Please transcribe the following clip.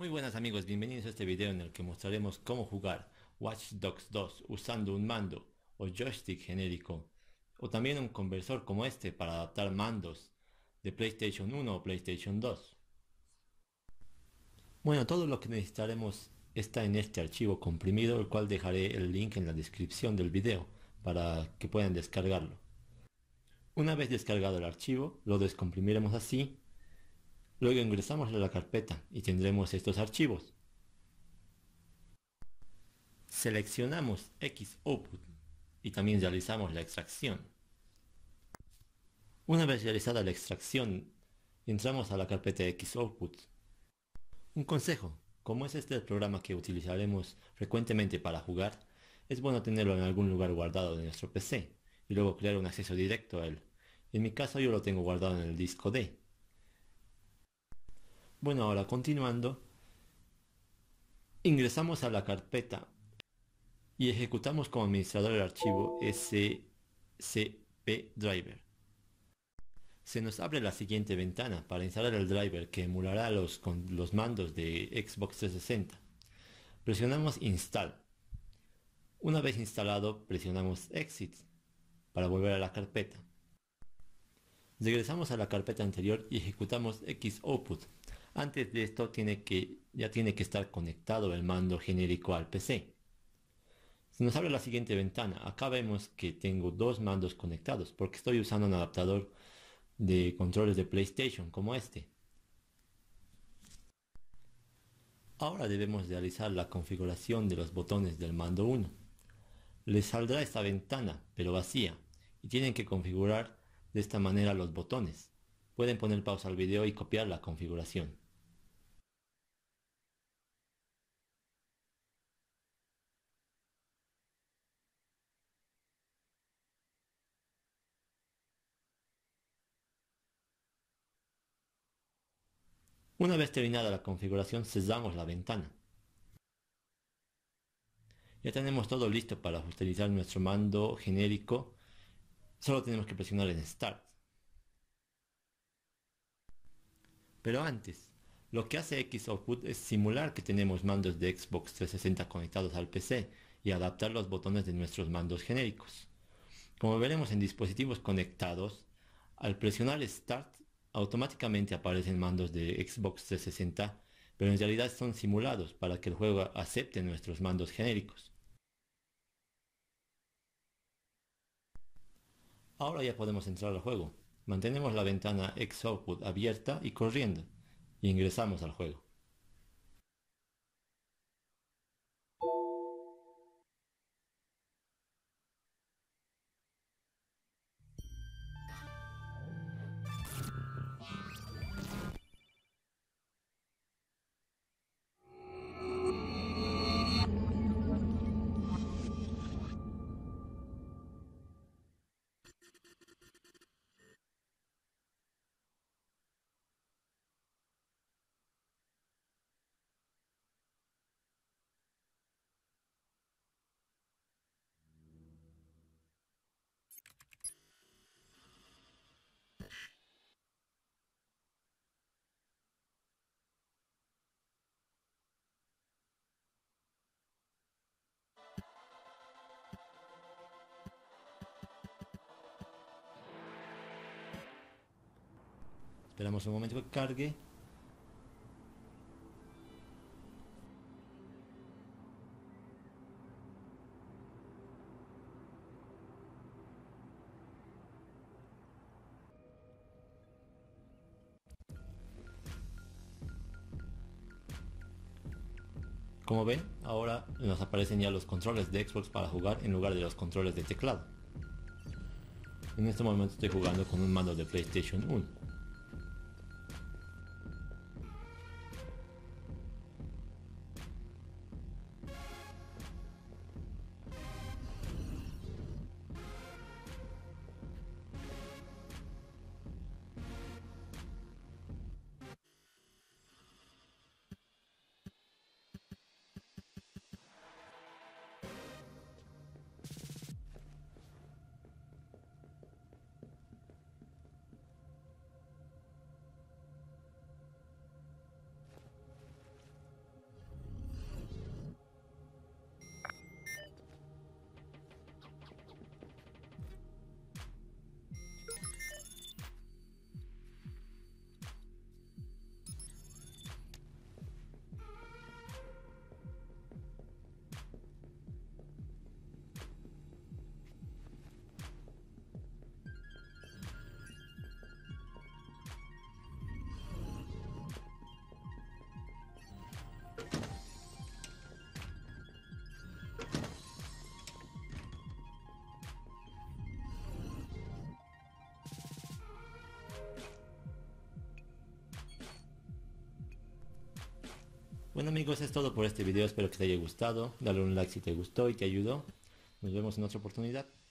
Muy buenas amigos, bienvenidos a este video en el que mostraremos cómo jugar Watch Dogs 2 usando un mando o joystick genérico o también un conversor como este para adaptar mandos de PlayStation 1 o PlayStation 2. Bueno, todo lo que necesitaremos está en este archivo comprimido, el cual dejaré el link en la descripción del video para que puedan descargarlo. Una vez descargado el archivo, lo descomprimiremos así, luego ingresamos a la carpeta y tendremos estos archivos. Seleccionamos X Output y también realizamos la extracción. Una vez realizada la extracción, entramos a la carpeta X Output. Un consejo: como es este el programa que utilizaremos frecuentemente para jugar, es bueno tenerlo en algún lugar guardado de nuestro PC y luego crear un acceso directo a él. En mi caso yo lo tengo guardado en el disco D. Bueno, ahora continuando, ingresamos a la carpeta y ejecutamos como administrador el archivo scp driver. Se nos abre la siguiente ventana para instalar el driver que emulará los mandos de Xbox 360. Presionamos Install. Una vez instalado, presionamos Exit para volver a la carpeta. Regresamos a la carpeta anterior y ejecutamos Xoutput. Antes de esto ya tiene que estar conectado el mando genérico al PC. Se nos abre la siguiente ventana. Acá vemos que tengo dos mandos conectados porque estoy usando un adaptador de controles de PlayStation como este. Ahora debemos realizar la configuración de los botones del mando 1. Les saldrá esta ventana, pero vacía, y tienen que configurar de esta manera los botones. Pueden poner pausa al video y copiar la configuración. Una vez terminada la configuración, cerramos la ventana. Ya tenemos todo listo para utilizar nuestro mando genérico. Solo tenemos que presionar en Start. Pero antes, lo que hace Xoutput es simular que tenemos mandos de Xbox 360 conectados al PC y adaptar los botones de nuestros mandos genéricos. Como veremos en dispositivos conectados, al presionar Start, automáticamente aparecen mandos de Xbox 360, pero en realidad son simulados para que el juego acepte nuestros mandos genéricos. Ahora ya podemos entrar al juego. Mantenemos la ventana Xoutput abierta y corriendo, y ingresamos al juego. Esperamos un momento que cargue. Como ven, ahora nos aparecen ya los controles de Xbox para jugar en lugar de los controles de teclado. En este momento estoy jugando con un mando de PlayStation 1. Bueno amigos, es todo por este video, espero que te haya gustado. Dale un like si te gustó y te ayudó. Nos vemos en otra oportunidad.